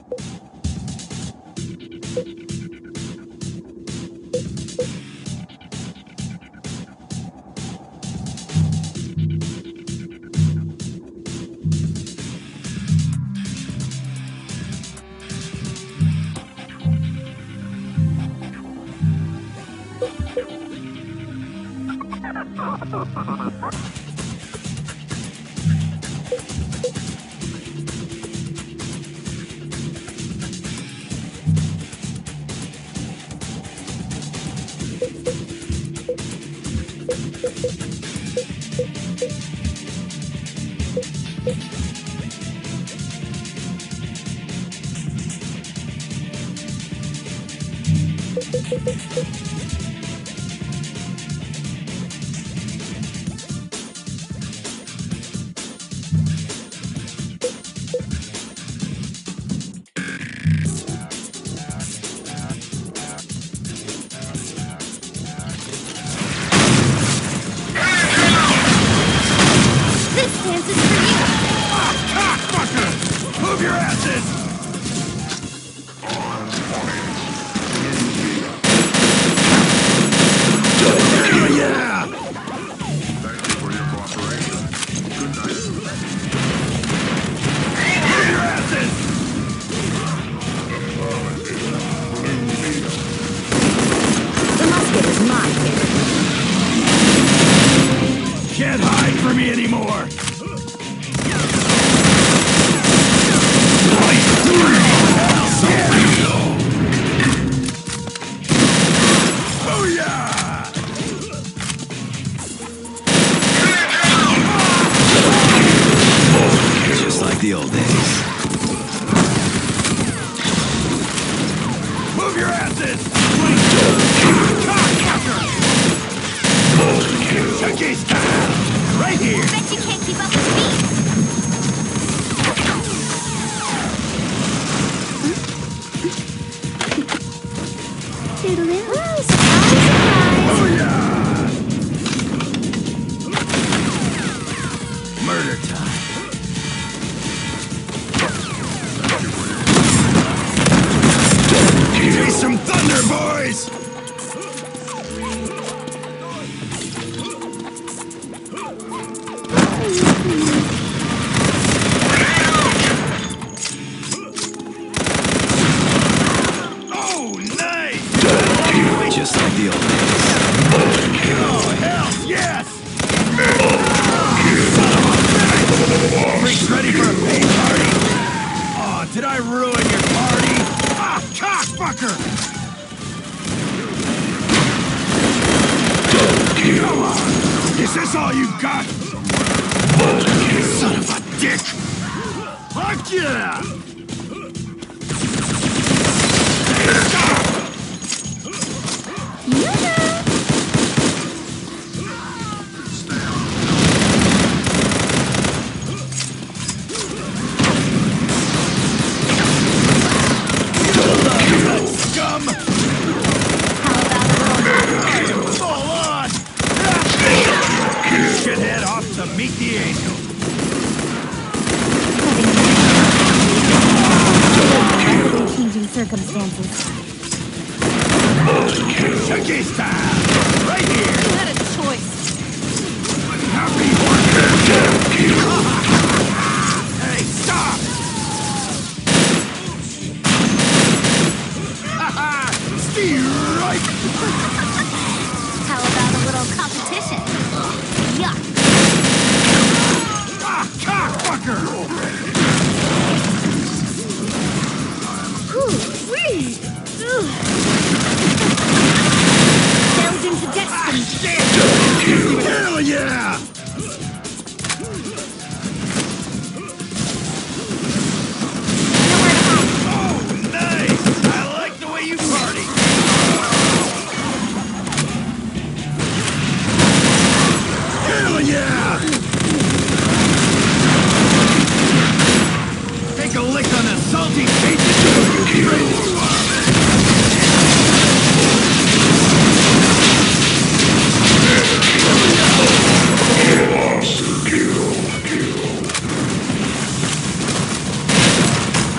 some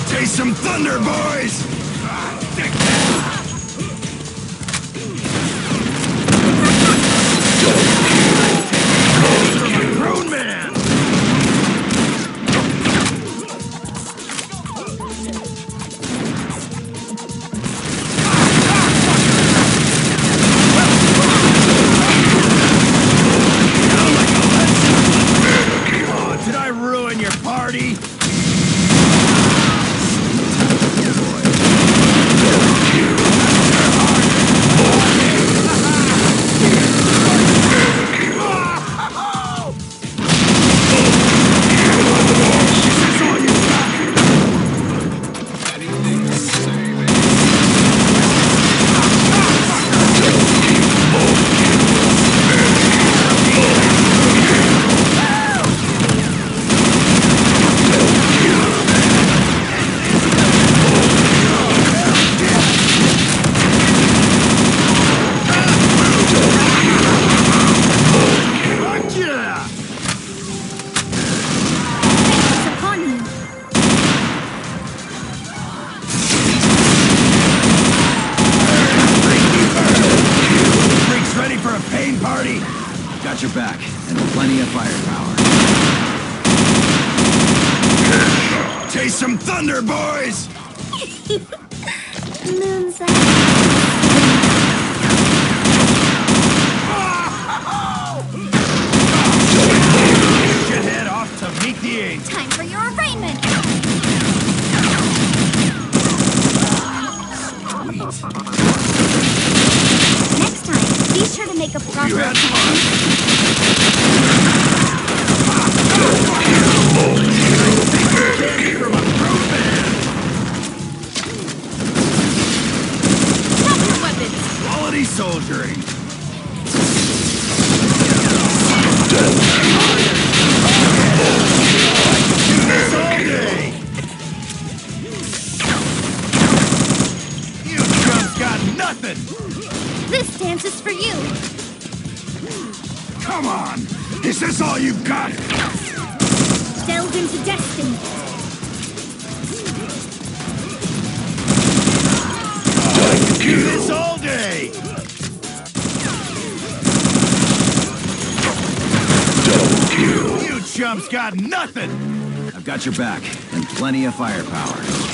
some thunder, boys! Grown man! Oh, did I ruin your party? Got your back, and plenty of firepower. Chase some thunder, boys! Should head off to meet the aid. Time for your arraignment! Next time, be sure to make a proper... You had fun! Drop your weapons! Quality soldiering! This all day! You chumps got nothing! This dance is for you! Come on! Is this all you've got? Delve into destiny! I could do this all day! Double kill! You chumps got nothing! I've got your back, and plenty of firepower.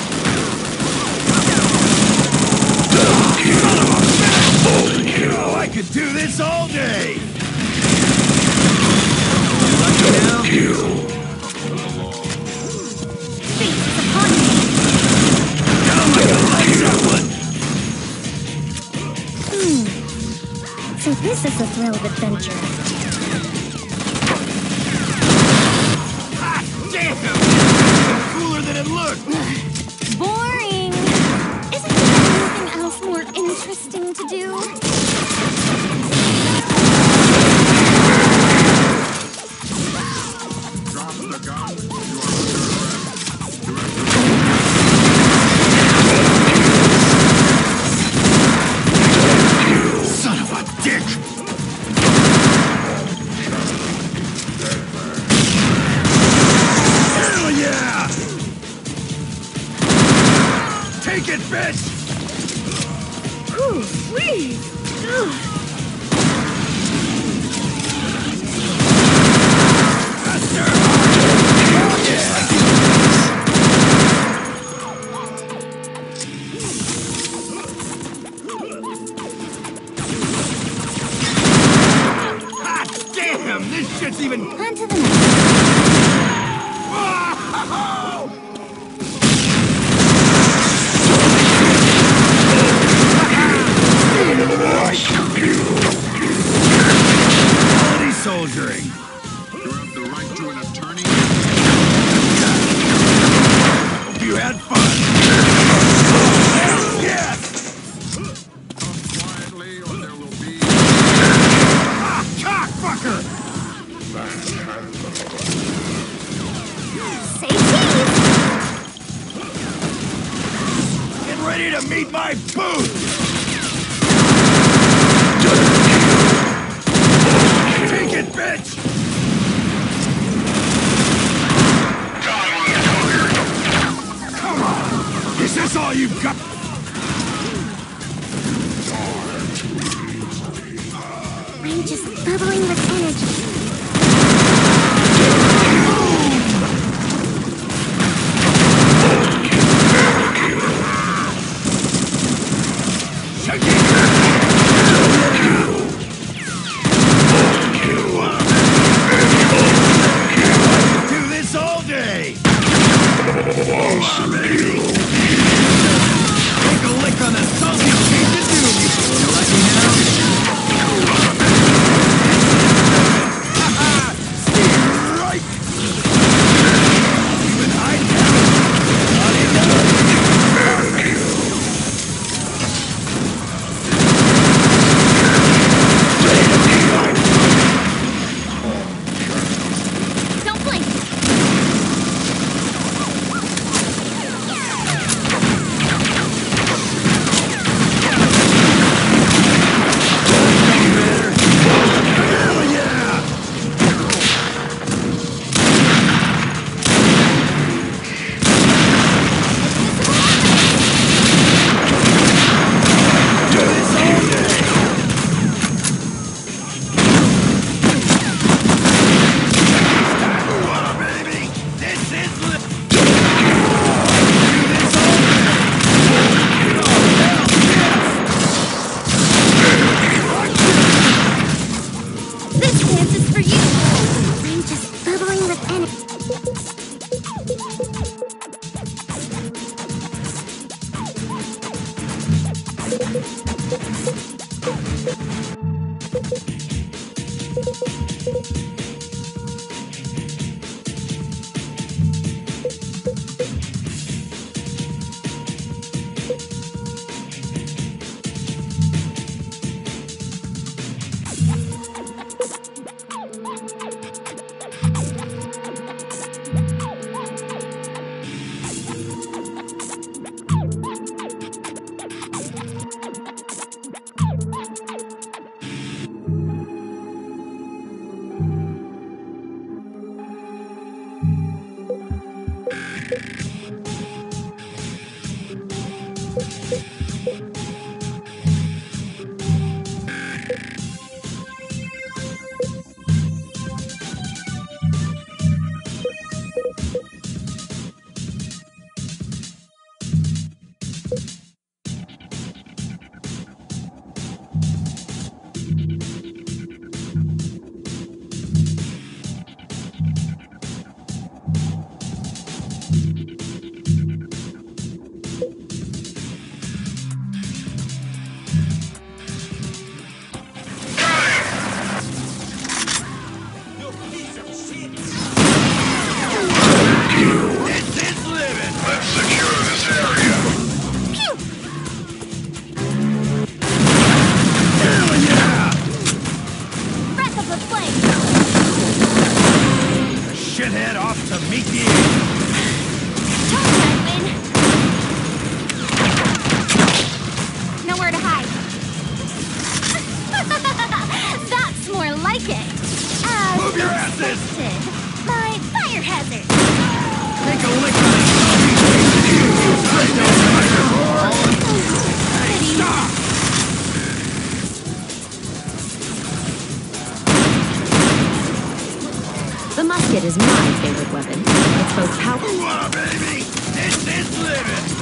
Double kill! Oh, I could do this all day! Double kill! Fate is upon you! Down like a light zeppelin! So this is the thrill of adventure. Ah, damn! Cooler than it looked! Boring! Isn't there anything else more interesting to do? Drop the gun. Son of a dick! Hell yeah! Take it, bitch! Whew-wee! Faster! Oh, yeah! Ah, damn! This shit's even... On to the next. Whoa! Quality soldiering. You have the right to an attorney. Hope you had fun. Hell yes! Come quietly, or there will be. Ah, cockfucker! Say cheese! Get ready to meet my booth! Take it, bitch! Come on! this all you've got? I'm just bubbling with energy. Do this all day. Take a lick on the salty cheese to do. You like me now? Right. Even I Don't blink. Shithead off to meet the Nowhere to hide. That's more like it. Move your asses! Expected. My fire hazard. Take a lick on it. Hey, stop! The musket is my favorite weapon. It's both powerful. Ooh, baby! This is living!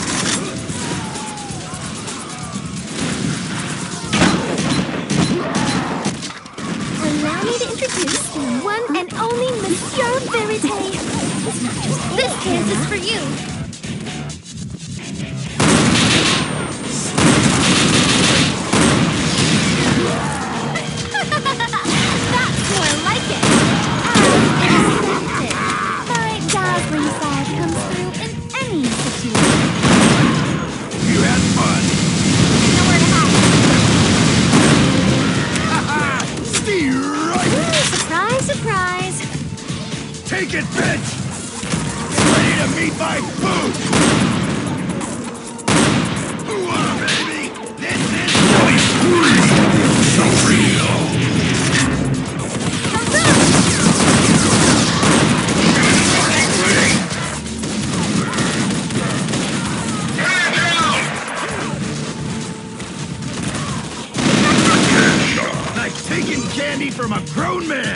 Allow me to introduce the one and only Monsieur Verite. This dance is for you. That's more like it. As expected. My dazzling side comes through in any situation. You had fun! Nowhere to hide. Stay right! Surprise, surprise. Take it, bitch! Ready to meet my food! Ooh, baby! This is so real! Hurrah! from a grown man!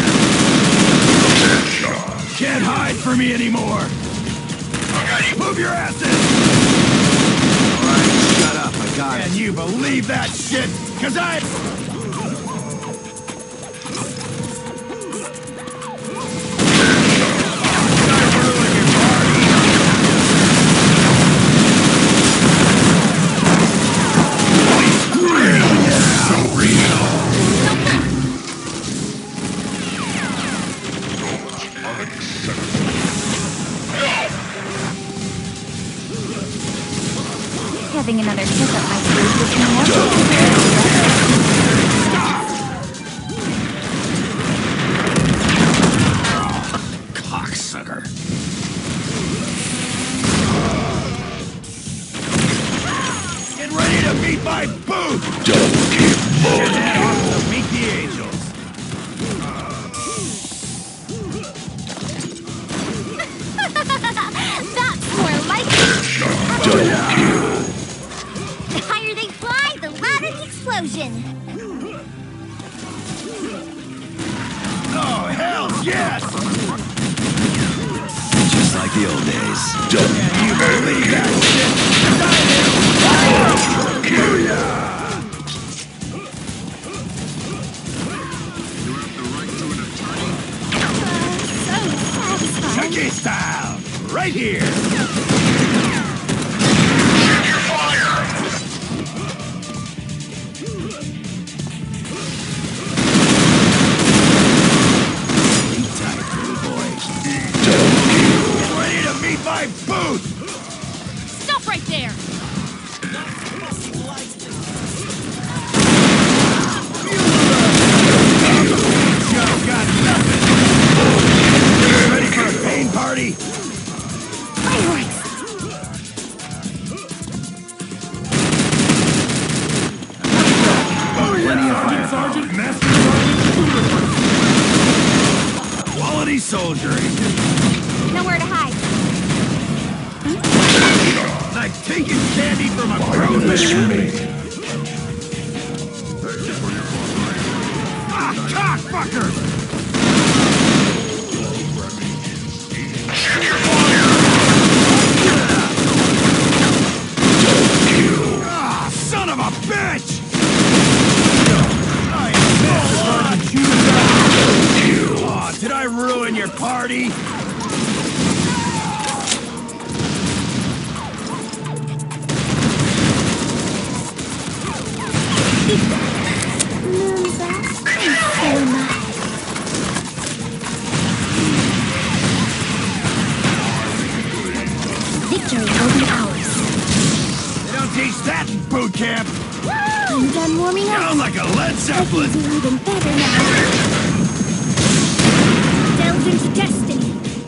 Can't hide from me anymore! Move your asses! Alright, shut up, I got it. Can you believe that shit? 'Cause I... Having another kick up my sleeve with me Cocksucker. Get ready to meet my booth! Don't keep moving! Head off to meet the angels. That's more like it! Don't kill. The higher they fly, the louder the explosion! Oh, hell yes! Just like the old days. Don't you believe that shit? Kill ya! You have the right to an attorney. So satisfying. Chucky style! Right here! My booth! Stop right there! Joe got nothing! Ready for a pain party? Fireworks! Plenty of firepower. Quality soldiering. Nowhere to hide. Like taking candy from a grown man. Ah, cockfucker! Ah, son of a bitch! Oh, did I ruin your party? Victory will be ours. They don't teach that in boot camp. I'm done warming up. Sound like a Led Zeppelin. I can do even better now. Delve into destiny.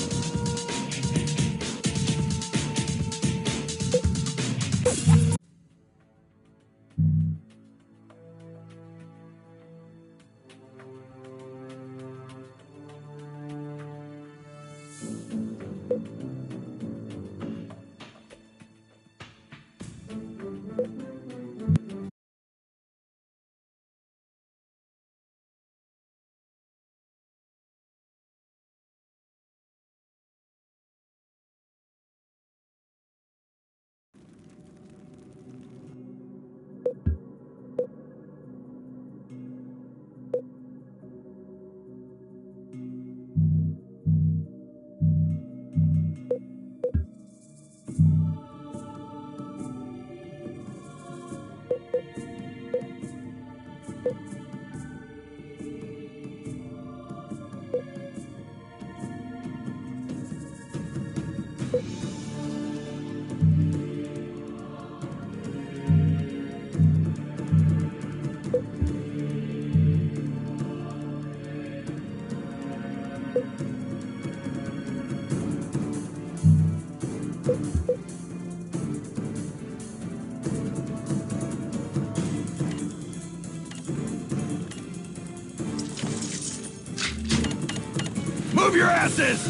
Move your asses!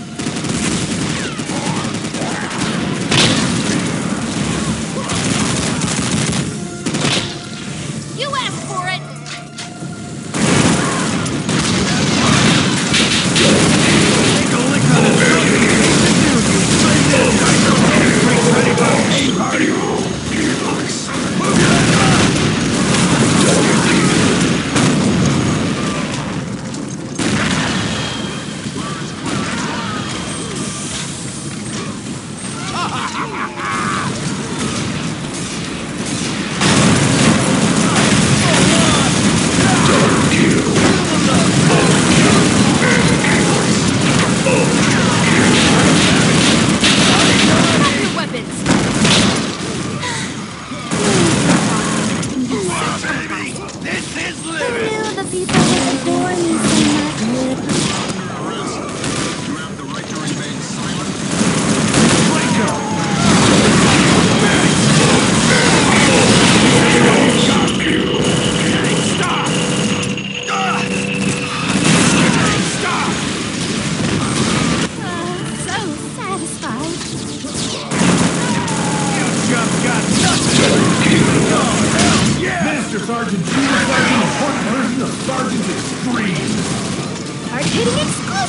You asked for it!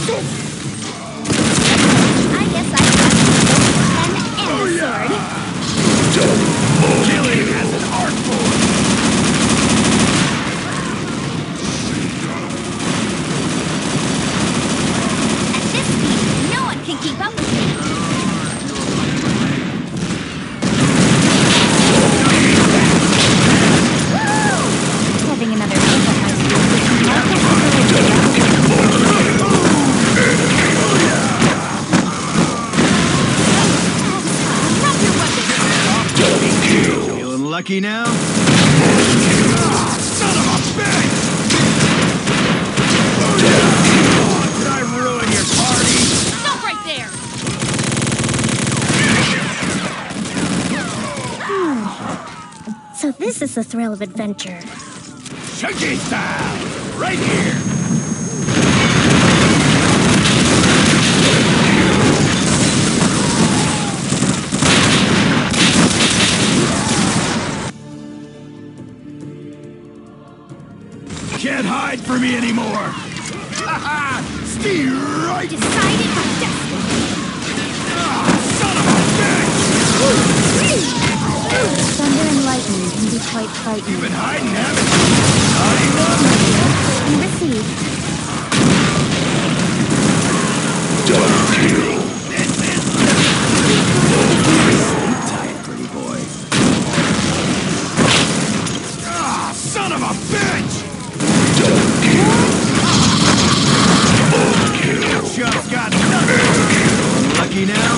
I guess I got pen and a sword. Killing as an art form. At this speed, no one can keep up with me. Having another look at my speed might be Feeling lucky now? Ah, son of a bitch! Did I ruin your party? Stop right there! So this is the thrill of adventure. Chunky style! Right here! Can't hide from me anymore! Ha-ha! Steroid! Decided my destiny! Ah, son of a bitch! Thunder and lightning can be quite frightening. You've been hiding, haven't you? And received. Sleep tight, pretty boy. Ah, son of a bitch! Just got nothing. Lucky now?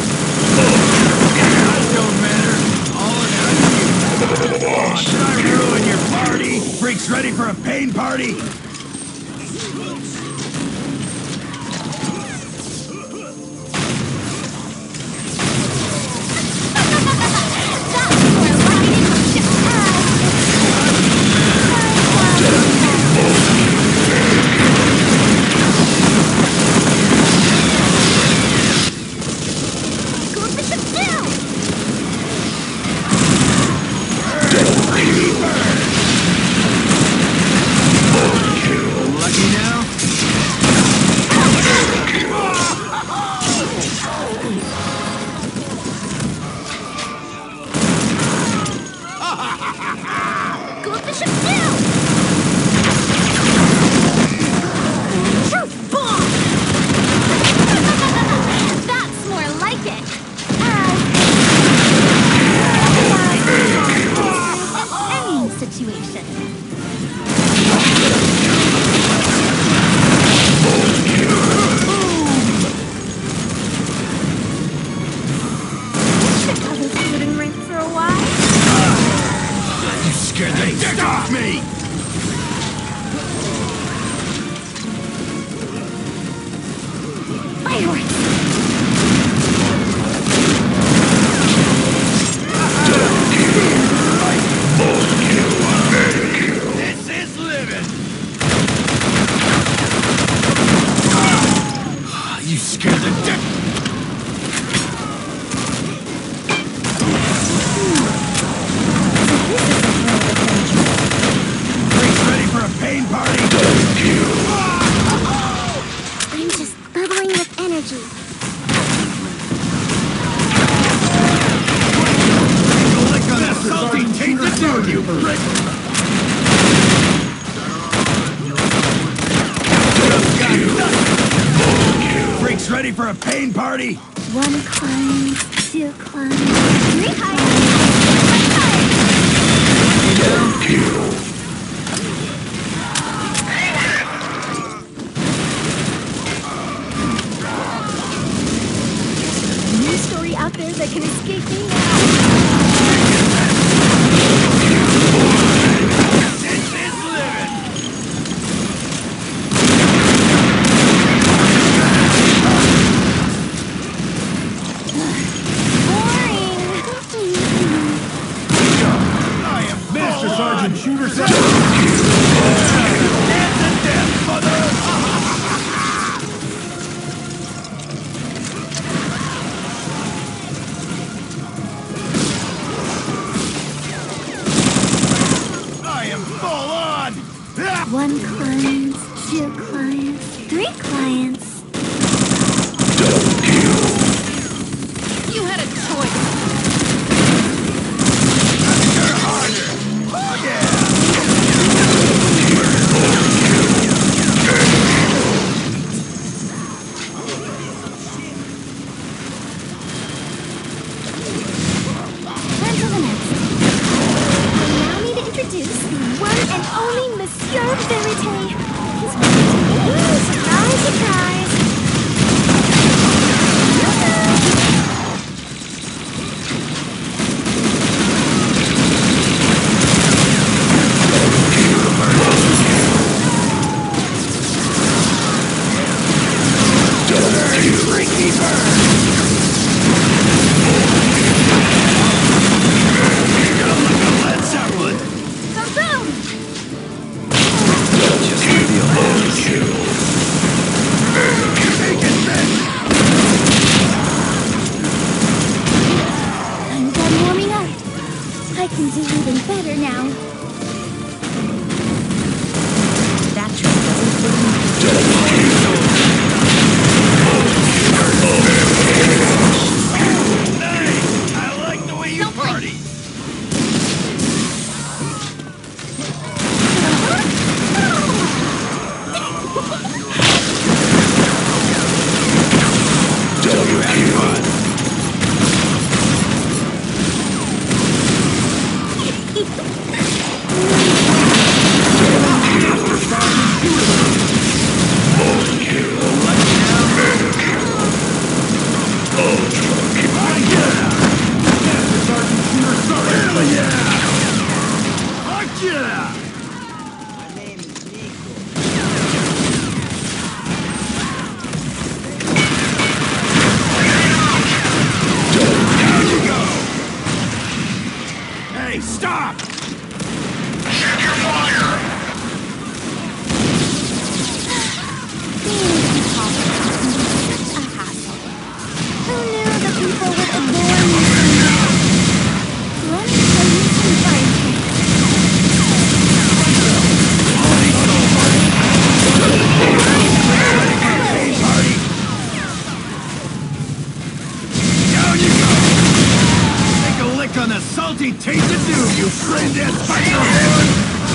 That don't matter. All it has is you. Should I ruin your party? Freaks ready for a pain party? Lucky now? That's more like it! Any situation. Wouldn't ring for a while. You scared the dick off me! Fireworks! This is living! You scared the dick! Freaks ready for a pain party? I'm just bubbling with energy. Lick on that salty tainted dude, you prick! Just got nothing. Freaks ready for a pain party? One climb, two climbs, three climbs. New story out there that can escape me now. This is living! I am Master Sergeant Shooter. Dance to death, mother! I am full on! One client, two clients, three clients. even better now. That trick doesn't fit me. Nice! I like the way you party! You had fun. Hey, stop! Being impossible can be such a hassle. Who knew that people would adore me so much? Let me show you some fire tricks. Down you go! Take a lick on the salty taste of doom, you friend-dead spider horn!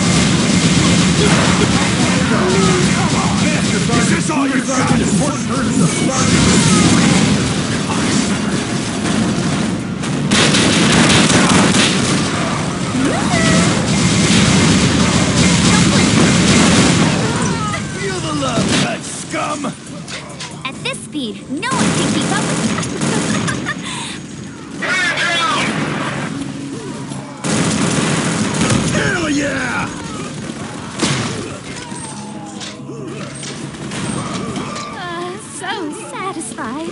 Come on! Is this all you got? Feel the love touch, scum! At this speed, no one can keep up with me. Hell yeah! So satisfied.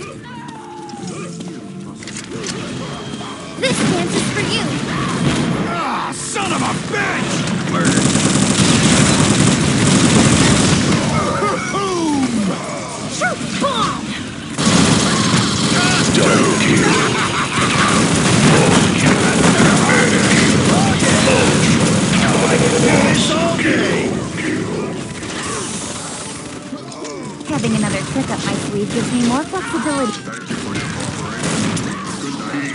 This dance is for you. Ah, son of a bitch! Murder! Shoot bomb! It's all day! Having another trick up my sleeve gives me more flexibility. Thank you for your cooperation. Good night.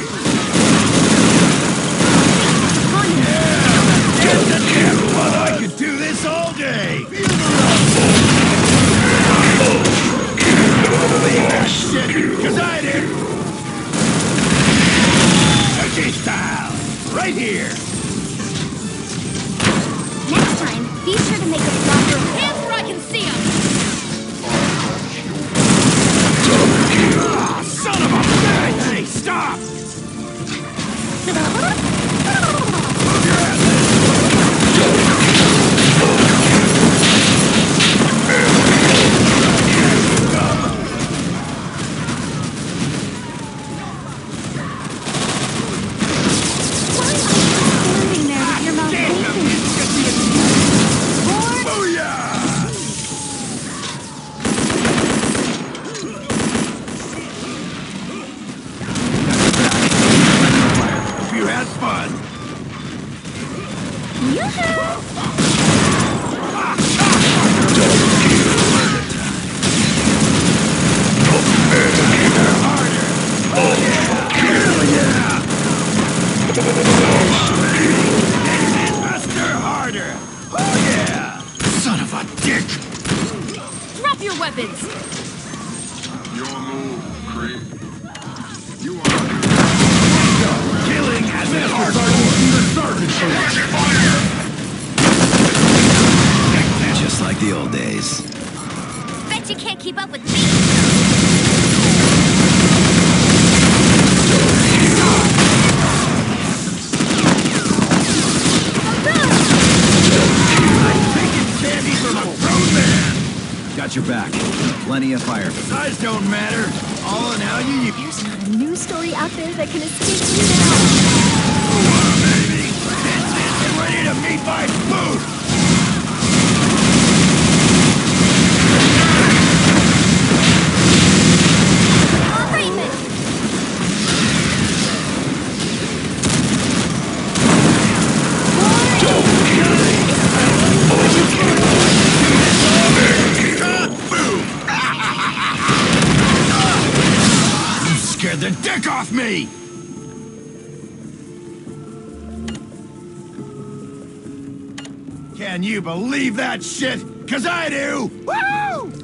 Well, I could do this all day! Feel the love! Believe that shit, 'cause I did! Okay, style! Right here! Next time, be sure to make a proper hands where I can see them. Ah, son of a bitch! Hey, stop! Move your ass! Why are you standing there with your mouth open? Booyah! Hope you had fun. Faster, harder! Oh yeah! Son of a dick! Drop your weapons! Your move, creep. You are. Killing has been hardcore! Just like the old days. Bet you can't keep up with me! Candy from a grown man! Got your back. Plenty of fire. Size don't matter. All in how you use. There's not a news story out there that can escape me now. Baby, get ready to meet my food! All right, then. me! Can you believe that shit? 'Cause I do! Woo!